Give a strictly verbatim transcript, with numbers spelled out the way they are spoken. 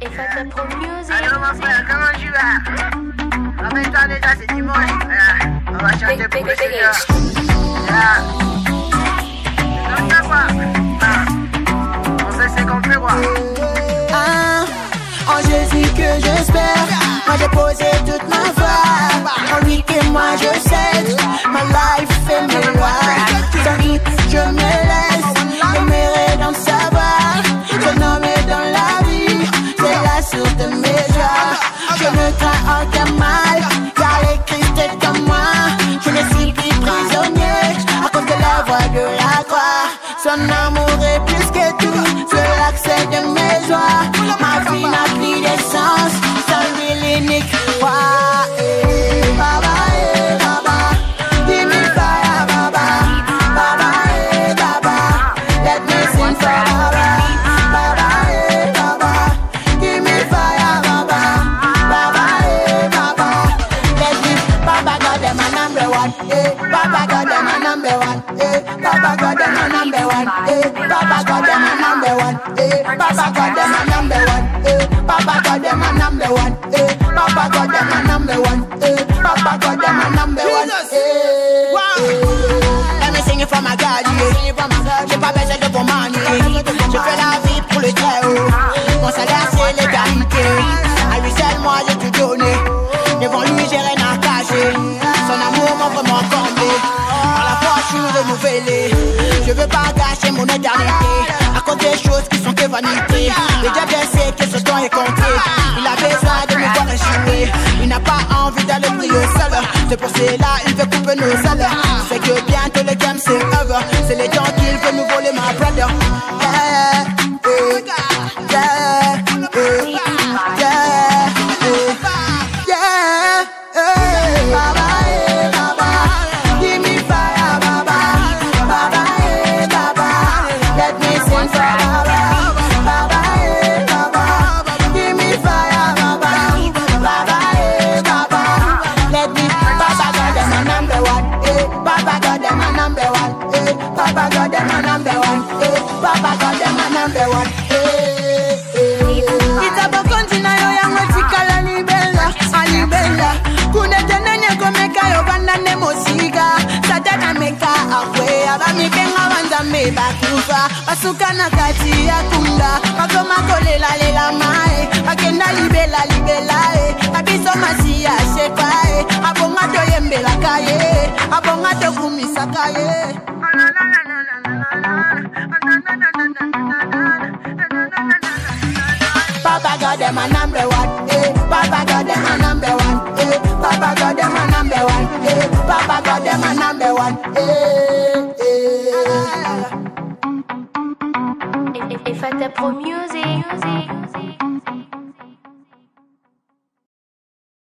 If I te pro music. Allô mon frère, comment tu vas? Rappelle-toi déjà, c'est dimanche. Euh, on va chanter pour le Seigneur. Yeah. Non, ça va. Ah. On fait ce qu'on peut voir. Ah, en Jésus que j'espère. Moi j'ai posé toute ma foi. En lui que moi je cède. Ma life et mes lois. Sans lui je me laisse. J'aimerais d'en savoir. Je nommé dans la vie. C'est la source de mes joies. Je ne crains aucun mal. Car les Christ est comme moi. Je ne suis plus prisonnier. À cause de la voix de la croix. Son amour est plus que tout. C'est l'accès de mes joies. Ma vie n'a plus de sens. Sans lui l'unique roi. Eh, Baba, eh, Baba. Give me fire, Baba. Baba, eh, Baba. Let me sing for Baba. Baba, eh, Baba. Give me fire, Baba. Baba, eh, Baba. Let me. Baba God, them a number one. Eh, Baba God, them a number one. Eh, Baba God, them a number one. Eh, Baba God, them a number one. Eh, Baba God, them a number one. Eh, Baba God, them a number one. Eh, Baba God, them a number one. Eh, Baba God, them a number one. Eh, eh. Let me sing it for my God, yeah. J'ai pas besoin de bon manier. Je fais la vie pour le très haut. Mon salaire c'est l'égalité. À lui seul moi j'ai tout donné. Devant lui j'ai rien à cacher. Son amour m'a vraiment comblé. Par la foi je suis renouvelé. Je veux pas gâcher mon éternité à cause des choses qui sont que vanité. Le diable sait que ce temps est compté. Il a besoin de me voir échouer. Il n'a pas envie d'aller prier seul. C'est pour cela il veut couper nos salaires. C'est que bientôt le game c'est over. C'est les gens qu'il veut nous voler ma brother. Yeah, yeah, yeah, yeah, yeah, yeah, yeah. Baba, eh, Baba. Give me fire, Baba. Baba, eh, Baba. Let me sing for Baba. Baba, eh, Baba. Give me fire, Baba. Baba, eh, Baba. Let me. Baba God, them a number one. Eh, Baba God, them a number one. Eh, Baba God, them a number one. Eh, Baba God, them a number one. Eh, eh. Itabokonti na yo yango tikala libela, alibela. Kunetene nyeko meka yo bandane mosiga. Satana meka akwe abami benga wanzame bakufa. Basuka na kati ya kunda. Makoma kolela lela mae. Akenda libela libela e. Abiso masiya shekwa e. Abonga to yembela kaye. Abonga to kumisa kaye. Baba God, them a number one. Eh, Baba God, them a number one. Eh, Baba God, them a number one. Eh, Baba God, them a number one. Eh, eh. If I te pro music.